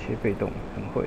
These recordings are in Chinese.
切被动很会。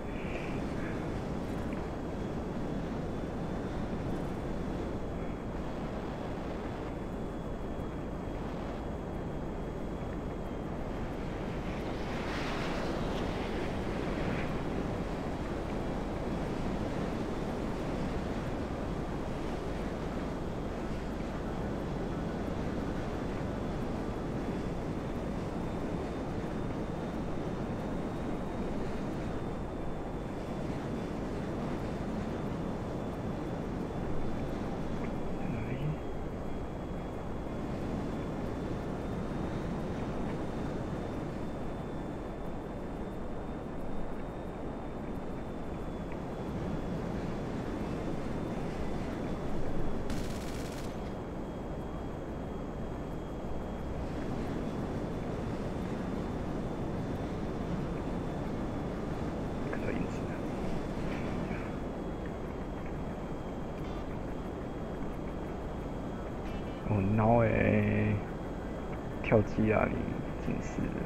哦，no 跳机啊你，真是的。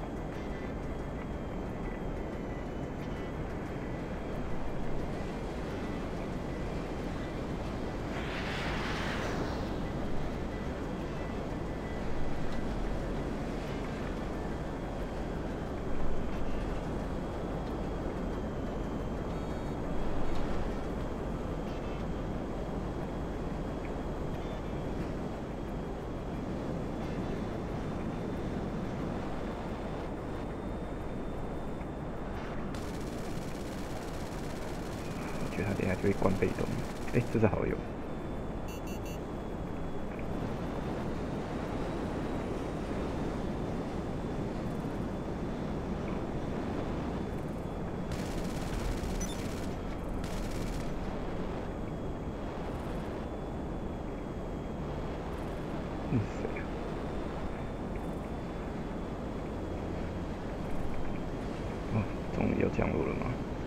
他等一下就会关被动。这是好友。谁啊？哦，终于要降落了吗？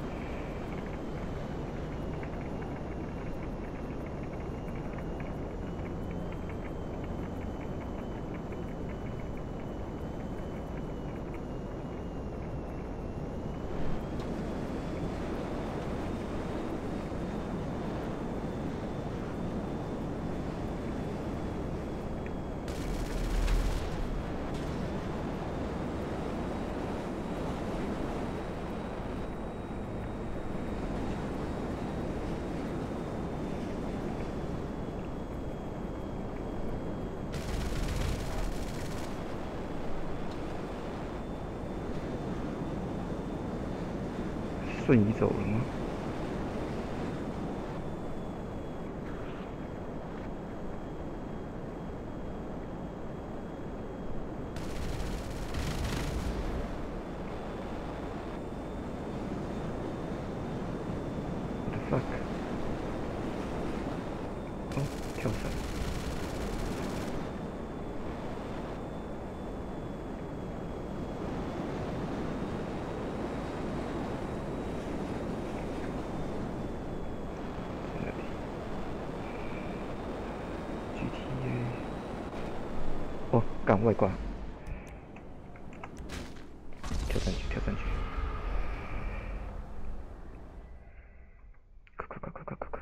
瞬移走了吗？哦，跳伞。GTA。哦，干外挂。跳上去，跳上去。快！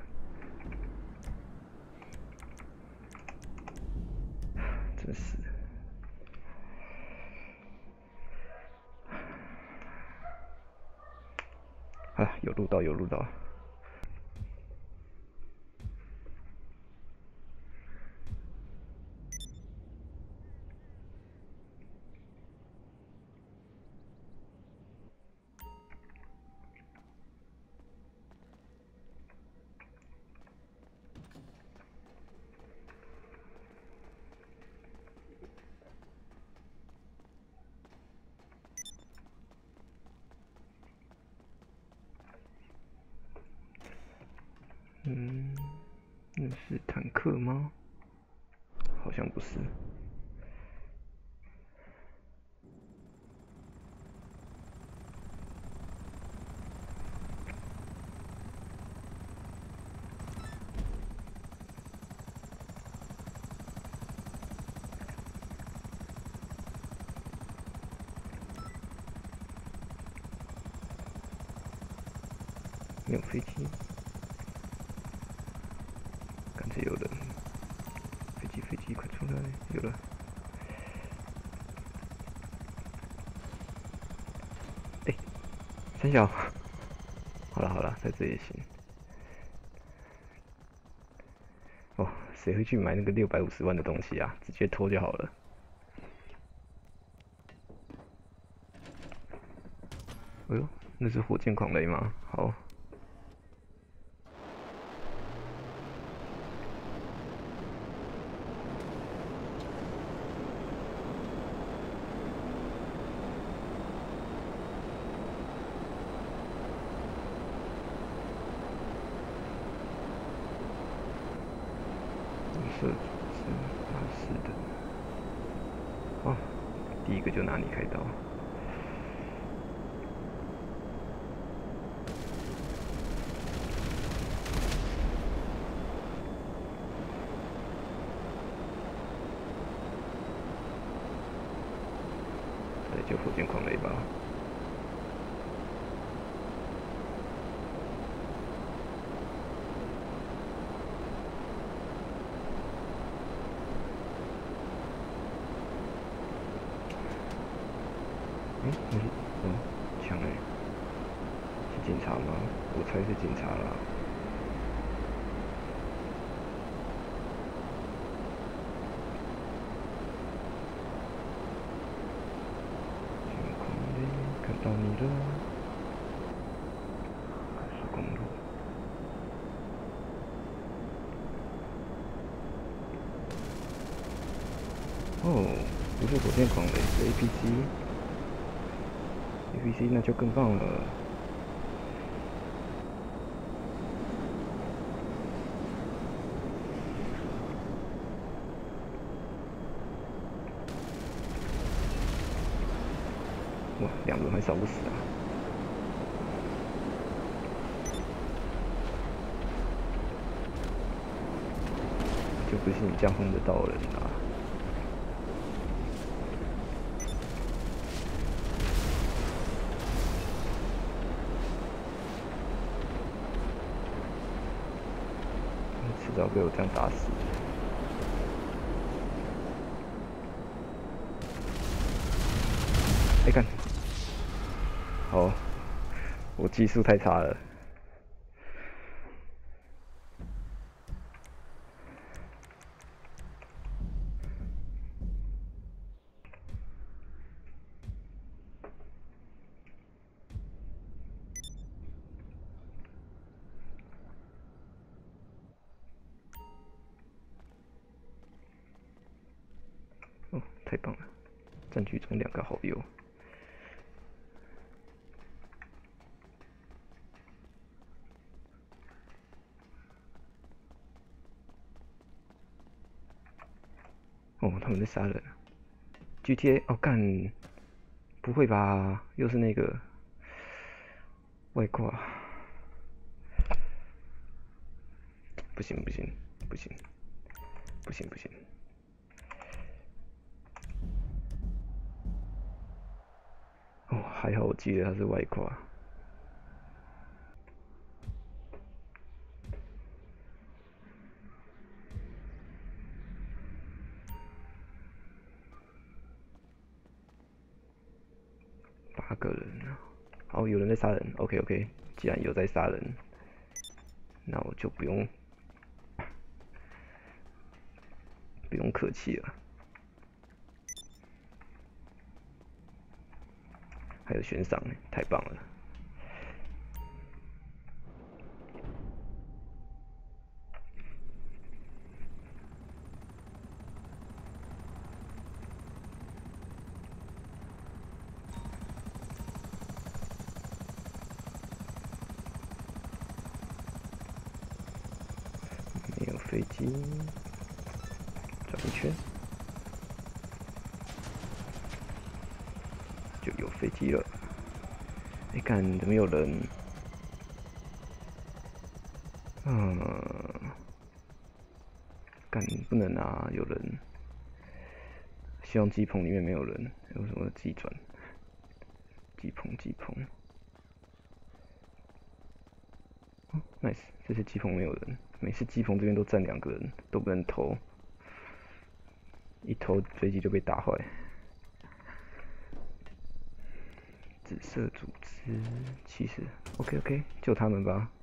真是。啊，有录到，有录到。那是坦克吗？好像不是。 没有飞机，感觉有人。飞机，快出来！有了。哎，三小，好了，在这也行。哦，谁会去买那个650万的东西啊？直接拖就好了。哎呦，那是火箭狂雷吗？好。是的。哦，第一个就拿你开刀。对，就火箭狂雷吧。枪哎，是警察吗？我猜是警察啦。天空里看到你了，高速公路。哦，不是火箭狂雷，是 APC。APC 那就更棒了。哇，2轮还烧不死啊！就不是你这样轰得到人啊！迟早被我这样打死。哎干！好，我技术太差了。哦，太棒了！占据中2个好友。哦，他们在杀人。GTA 哦干，不会吧？又是那个外挂？不行！哦，还好我记得他是外挂。8个人啊！好，有人在杀人。OK， 既然有在杀人，那我就不用客气了。还有悬赏，太棒了！没有飞机，转一圈就有飞机了。哎干，怎么有人？干不能啊，有人。希望机棚里面没有人。为什么机转？机棚。 nice，这些机棚没有人，每次机棚这边都站2个人，都不能投，一投飞机就被打坏。紫色组织，其实 OK， 救他们吧。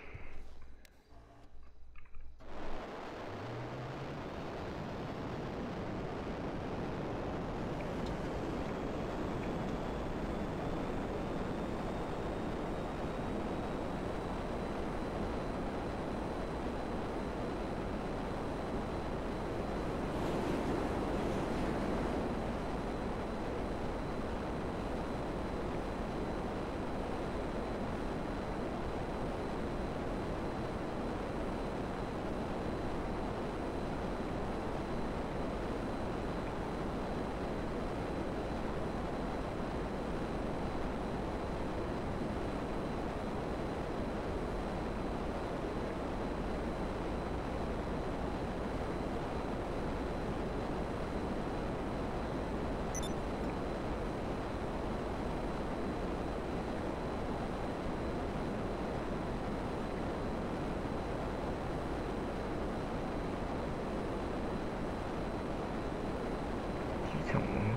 机场吗？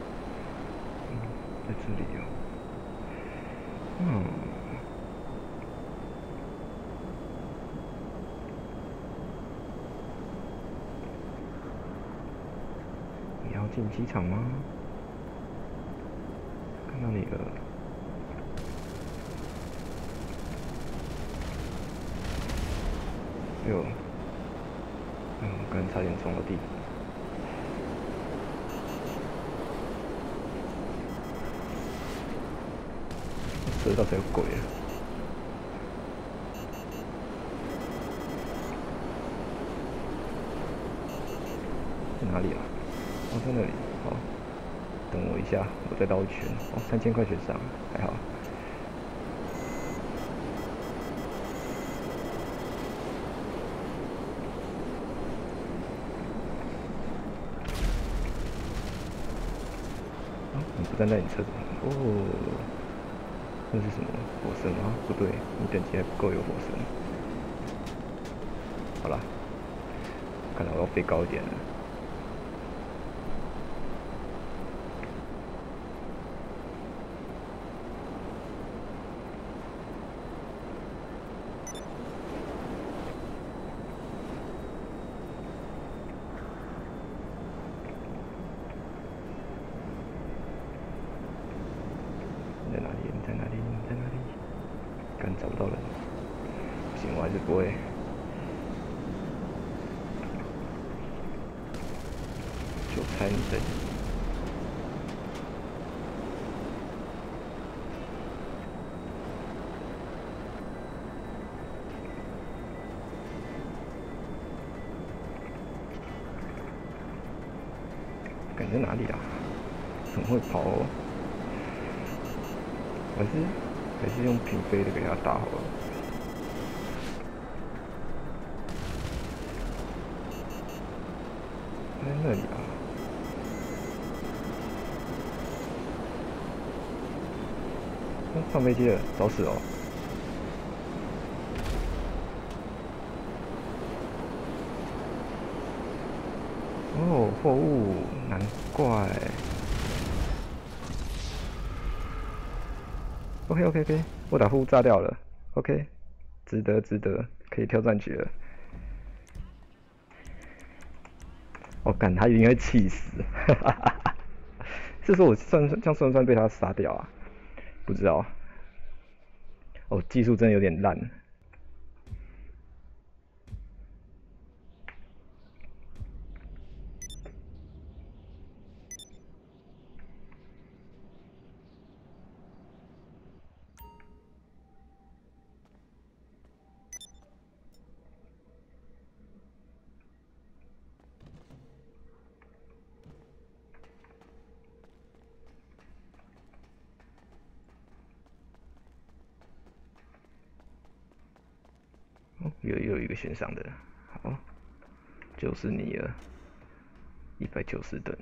在这里哦。你要进机场吗？看到你了。哟，刚才差点撞到地。车道才有鬼啊！在哪里啊？哦，在那里。好，等我一下，我再绕一圈。哦，3000块钱上，还好。你不站在你车子旁哦？那是什么？火神吗？不对，你等级还不够有火神。好啦，看来我要飞高一点了。你在哪里？你在哪里？你在哪里？干，找不到人。不行，我还是不会。就猜你在。干在哪里啊？很会跑哦。还是用平飞的给他打好了。在那里啊。上飞机了，找死哦！哦，货物，难怪。OK，我把货物炸掉了。OK，值得，可以挑战局了。我干，他应该气死。是说我这样算不算被他杀掉啊？不知道。哦，技术真的有点烂。哦，有一个悬赏的，好，就是你了，190等。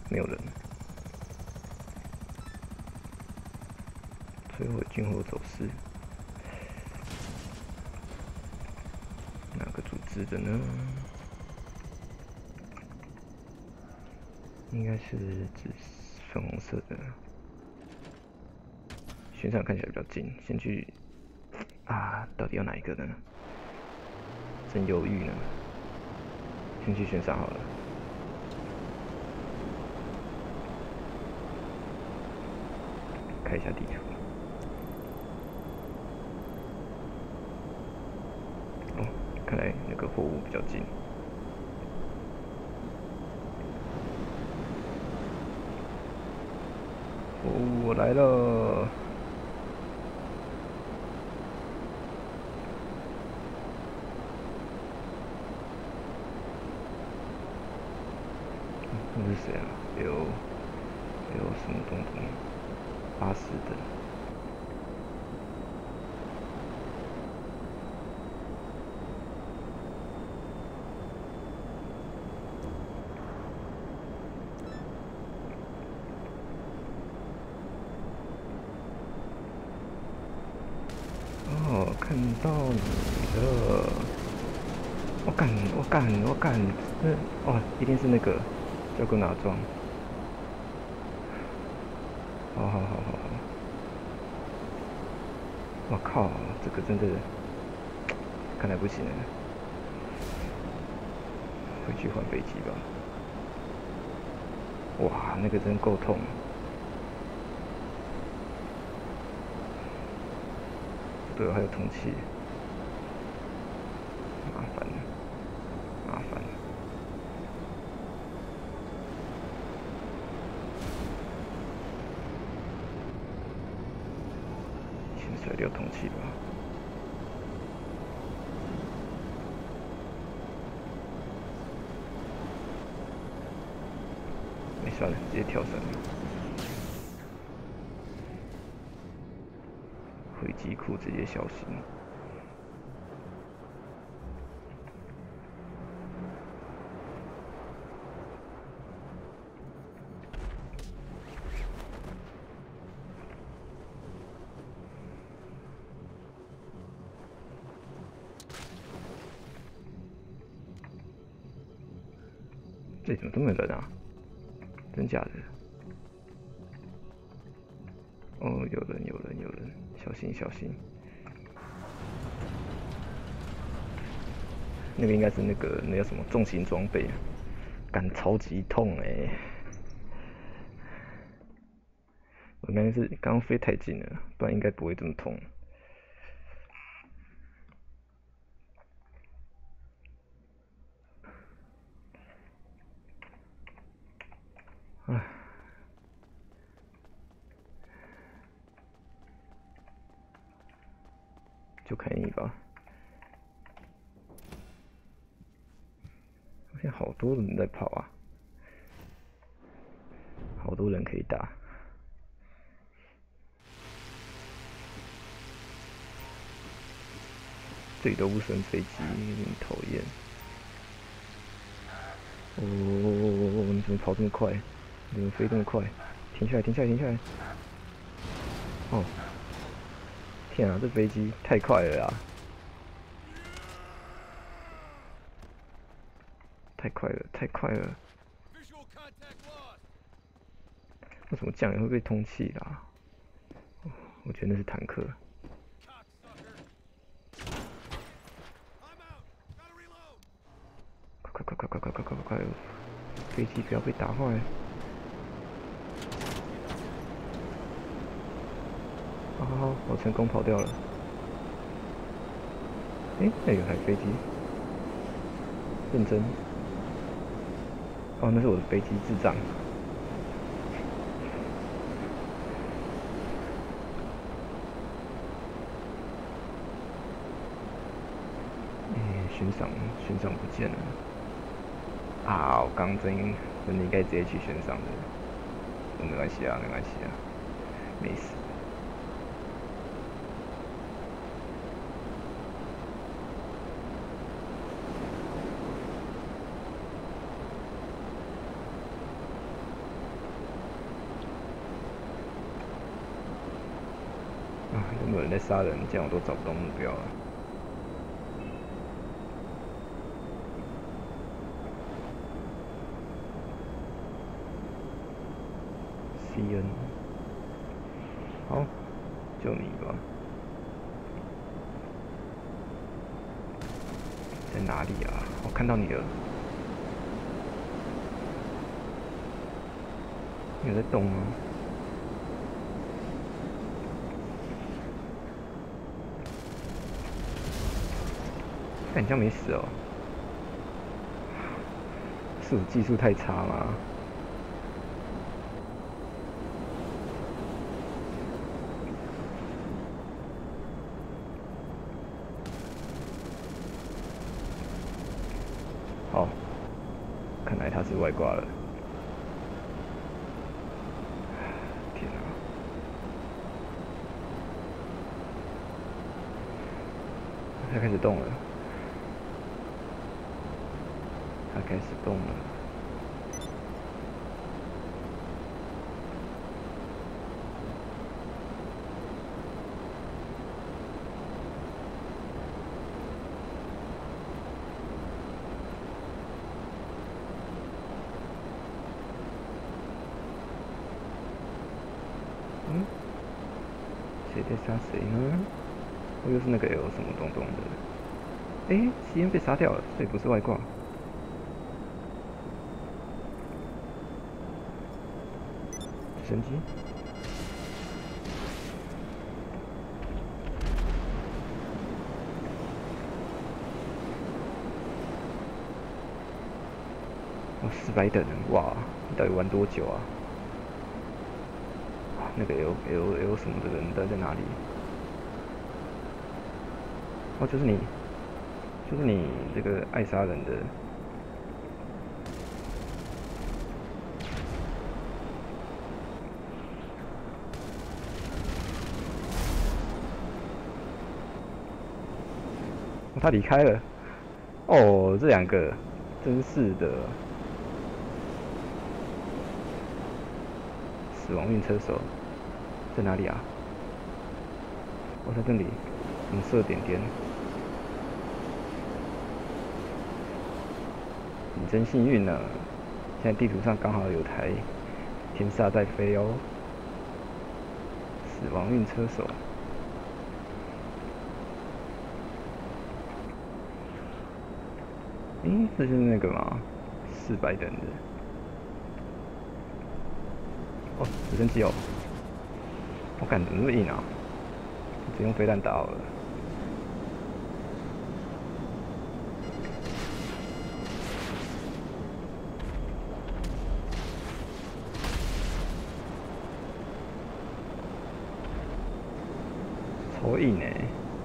没有人。摧毁军火走私，哪个组织的呢？应该是紫粉红色的。悬赏看起来比较近，先去啊，到底要哪一个呢？真犹豫呢。先去悬赏好了。看一下地图。哦，看来那个货物比较近。货物我来了。这是谁啊？有什么东东？巴士的。哦，看到你了！我干！哦，一定是那个，要给我拿装。好。我靠，这个真的，看来不行了。回去换飞机吧。哇，那个真够痛。对，还有通气，麻烦。潜水流通气吧。算了，直接跳伞。回机库直接消失。这里怎么这么冷啊？真假的？哦，有人，小心！那个应该是那叫什么重型装备，干超级痛我应该是刚飞太近了，不然应该不会这么痛。唉，就看你吧。发现好多人在跑啊，好多人可以打。这里都不升飞机，有点讨厌。哦，你怎么跑这么快？你怎么飞这么快？停下来！哦，天啊，这飞机太快了啊！太快了！为什么酱油会被通气啦？我觉得那是坦克。快！飞机不要被打坏。好，我成功跑掉了。那有台飞机。认真。哦，那是我的飞机，智障。悬赏不见了。啊，我刚真的应该直接去悬赏的。没关系啊，没事。 在杀人，这样我都找不到目标了。CN， 好，就你吧。在哪里啊？我看到你了。你有在动吗？但你这样没死哦？是我技术太差吗？好，看来他是外挂了。天啊！他开始动了。他开始动了。谁在杀谁呢？我又是那个 L 什么东东的。哎，CN 被杀掉了，所以不是外挂。直升机。哦，400等人，哇！你到底玩多久啊？那个 L 什么的人到底在哪里？哦，就是你这个爱杀人的。哦，他离开了。哦，这两个，真是的。死亡运车手在哪里啊？我在这里，红色点点。你真幸运呢，现在地图上刚好有台天煞在飞哦。死亡运车手。这就是那个吗？400等的。哦，直升机哦。我感怎么那么硬啊？只用飞弹打好了。超硬欸。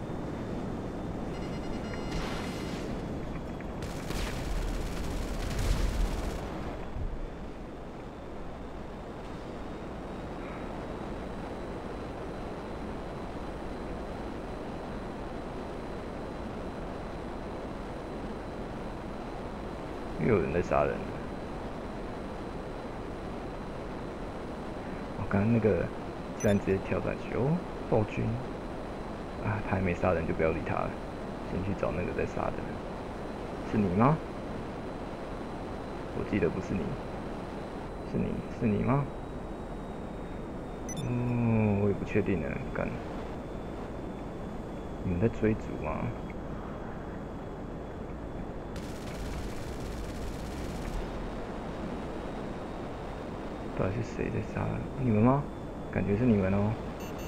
又有人在杀人了。我刚刚那个居然直接跳上去哦，暴君。啊，他还没杀人就不要理他了，先去找那个在杀的。是你吗？我记得不是你。是你吗？我也不确定了，干。你们在追逐吗？到底是谁在杀？你们吗？感觉是你们哦。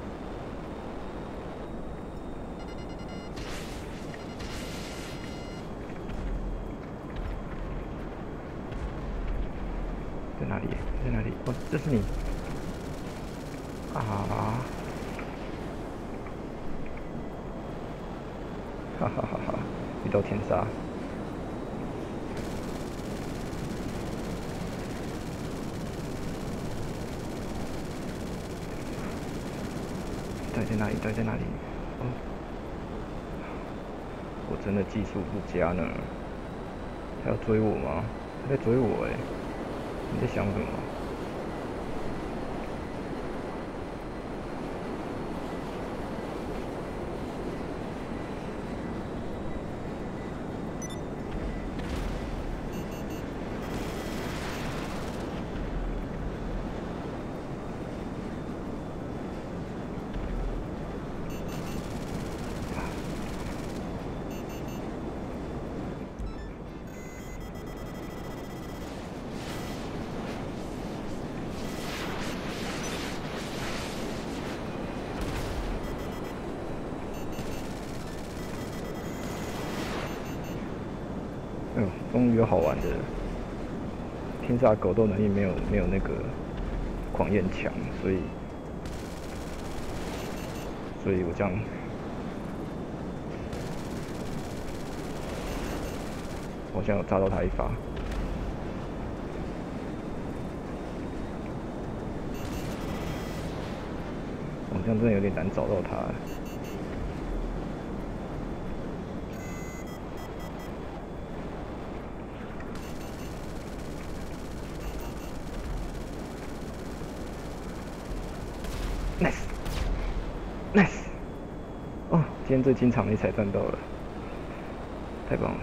在哪里？在哪里？哦，这是你。啊！哈哈哈哈！遇到天杀。到底在哪里？到底在哪里？哦，我真的技术不佳呢。他要追我吗？他在追我哎！你在想什么？ 嗯，终于有好玩的了。天煞狗斗能力没有那个狂焰强，所以我这样好像有炸到他一发。我这样真的有点难找到他了。Nice， 哦，今天最经常的一彩赚到了，太棒了！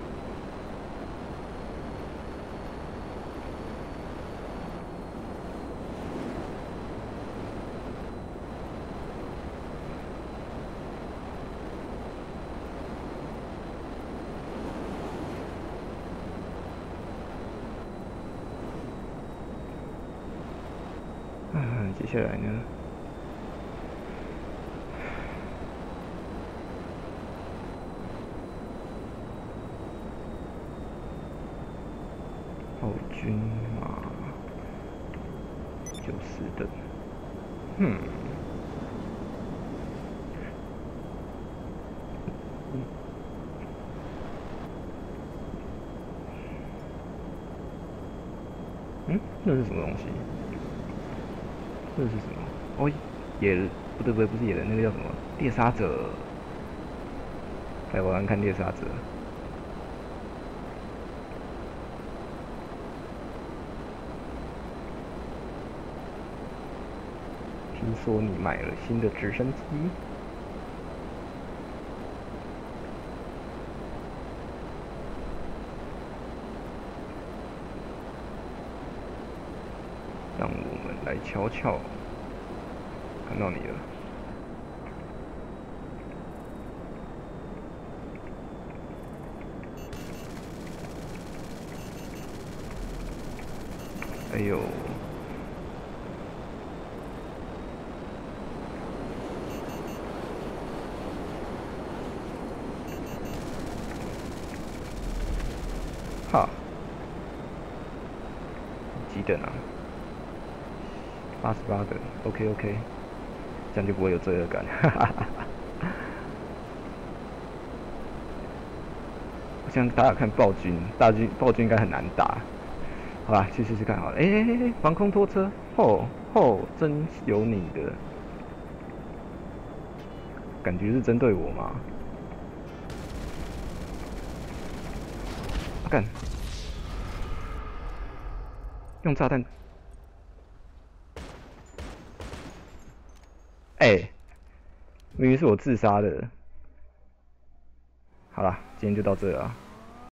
接下来呢？暴君马90等，那是什么东西？这是什么？哦，不是野人，那个叫什么？猎杀者。来玩玩看猎杀者。听说你买了新的直升机？让我们来瞧瞧。看到你了。哎呦！哈，几等啊？88个 ，OK， 这样就不会有罪恶感。哈哈哈。我想打打看暴君，暴君应该很难打。好吧，去试试看好了。防空拖车，真有你的，感觉是针对我吗？干，用炸弹。明明是我自杀的。好啦，今天就到这了啊。